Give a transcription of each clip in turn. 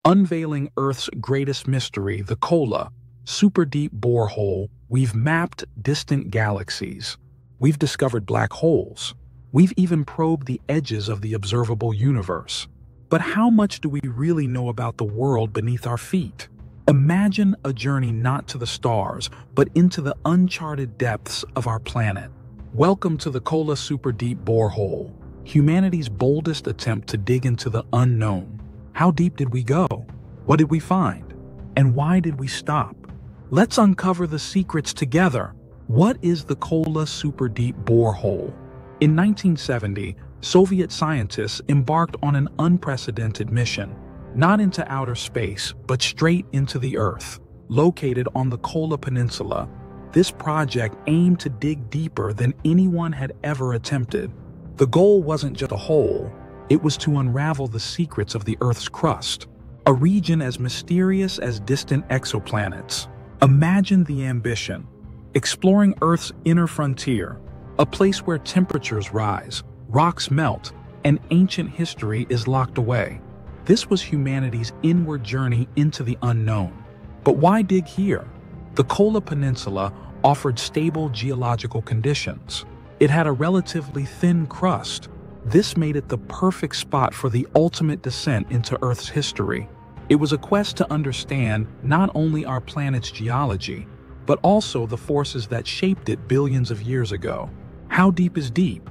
Unveiling Earth's greatest mystery, the Kola Superdeep Borehole. We've mapped distant galaxies. We've discovered black holes. We've even probed the edges of the observable universe. But how much do we really know about the world beneath our feet? Imagine a journey not to the stars, but into the uncharted depths of our planet. Welcome to the Kola Superdeep Borehole, humanity's boldest attempt to dig into the unknown. How deep did we go? What did we find? And why did we stop? Let's uncover the secrets together. What is the Kola Superdeep Borehole? In 1970, Soviet scientists embarked on an unprecedented mission, not into outer space, but straight into the Earth. Located on the Kola Peninsula, this project aimed to dig deeper than anyone had ever attempted. The goal wasn't just a hole, it was to unravel the secrets of the Earth's crust, a region as mysterious as distant exoplanets. Imagine the ambition, exploring Earth's inner frontier, a place where temperatures rise, rocks melt, and ancient history is locked away. This was humanity's inward journey into the unknown. But why dig here? The Kola Peninsula offered stable geological conditions. It had a relatively thin crust. This made it the perfect spot for the ultimate descent into Earth's history. It was a quest to understand not only our planet's geology, but also the forces that shaped it billions of years ago. How deep is deep?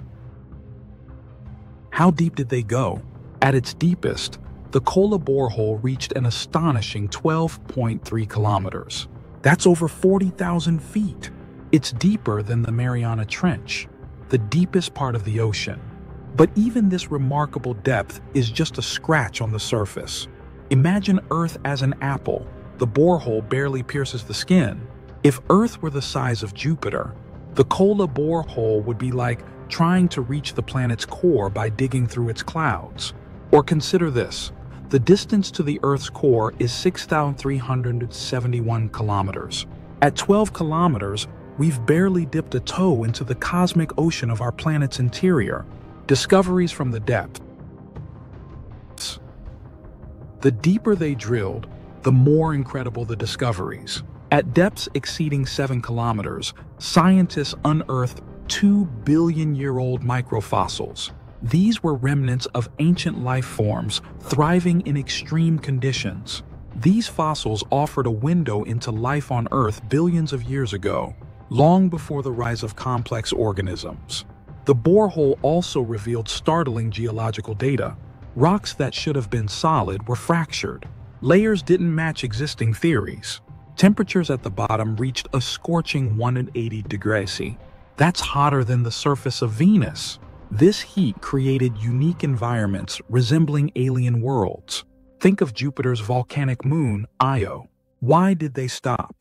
How deep did they go? At its deepest, the Kola borehole reached an astonishing 12.3 kilometers. That's over 40,000 feet. It's deeper than the Mariana Trench, the deepest part of the ocean. But even this remarkable depth is just a scratch on the surface. Imagine Earth as an apple. The borehole barely pierces the skin. If Earth were the size of Jupiter, the Kola borehole would be like trying to reach the planet's core by digging through its clouds. Or consider this. The distance to the Earth's core is 6,371 kilometers. At 12 kilometers, we've barely dipped a toe into the cosmic ocean of our planet's interior. Discoveries from the depths. The deeper they drilled, the more incredible the discoveries. At depths exceeding 7 kilometers, scientists unearthed 2 billion-year-old microfossils. These were remnants of ancient life forms thriving in extreme conditions. These fossils offered a window into life on Earth billions of years ago, long before the rise of complex organisms. The borehole also revealed startling geological data. Rocks that should have been solid were fractured. Layers didn't match existing theories. Temperatures at the bottom reached a scorching 180 degrees C. That's hotter than the surface of Venus. This heat created unique environments resembling alien worlds. Think of Jupiter's volcanic moon, Io. Why did they stop?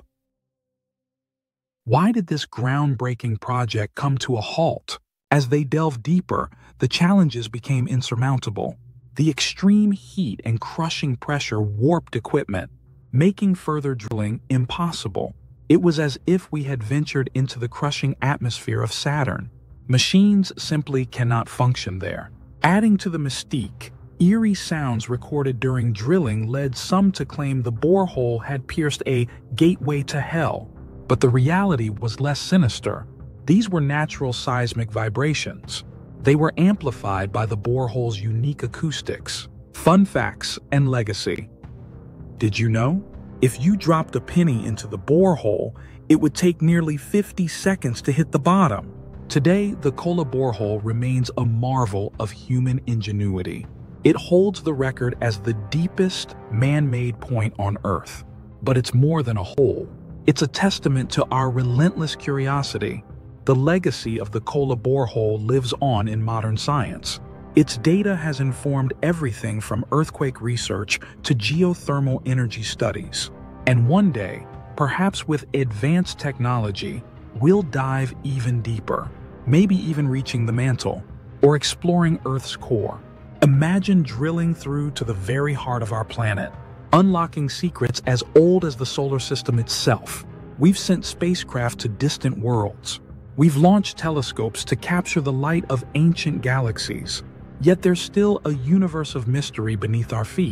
Why did this groundbreaking project come to a halt? As they delved deeper, the challenges became insurmountable. The extreme heat and crushing pressure warped equipment, making further drilling impossible. It was as if we had ventured into the crushing atmosphere of Saturn. Machines simply cannot function there. Adding to the mystique, eerie sounds recorded during drilling led some to claim the borehole had pierced a gateway to hell. But the reality was less sinister. These were natural seismic vibrations. They were amplified by the borehole's unique acoustics. Fun facts and legacy. Did you know? If you dropped a penny into the borehole, it would take nearly 50 seconds to hit the bottom. Today, the Kola borehole remains a marvel of human ingenuity. It holds the record as the deepest man-made point on Earth. But it's more than a hole. It's a testament to our relentless curiosity. The legacy of the Kola borehole lives on in modern science. Its data has informed everything from earthquake research to geothermal energy studies. And one day, perhaps with advanced technology, we'll dive even deeper, maybe even reaching the mantle, or exploring Earth's core. Imagine drilling through to the very heart of our planet, unlocking secrets as old as the solar system itself. We've sent spacecraft to distant worlds. We've launched telescopes to capture the light of ancient galaxies. Yet there's still a universe of mystery beneath our feet.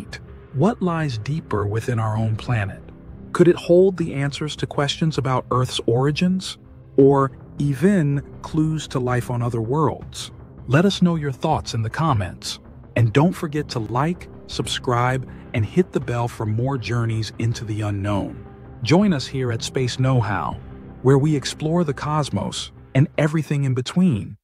What lies deeper within our own planet? Could it hold the answers to questions about Earth's origins? Or even clues to life on other worlds? Let us know your thoughts in the comments. And don't forget to like, subscribe, and hit the bell for more journeys into the unknown. Join us here at Space Knowhow, where we explore the cosmos and everything in between.